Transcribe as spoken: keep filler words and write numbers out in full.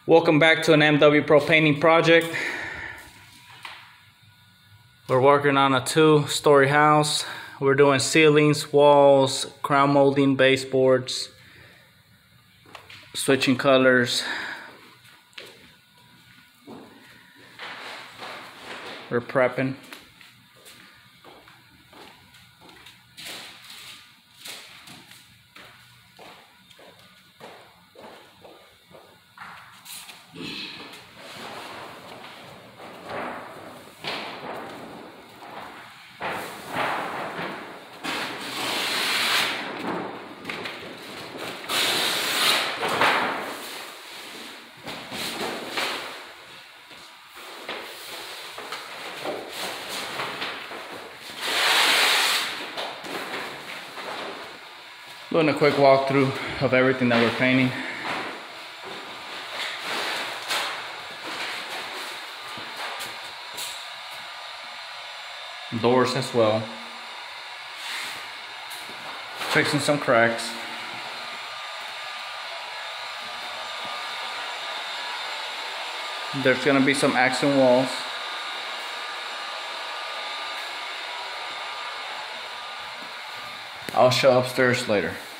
Welcome back to an M W Pro painting project. We're working on a two-story house. We're doing ceilings, walls, crown molding, baseboards, switching colors. We're prepping. Doing a quick walkthrough of everything that we're painting. Doors as well. Fixing some cracks. There's gonna be some accent walls. I'll show upstairs later.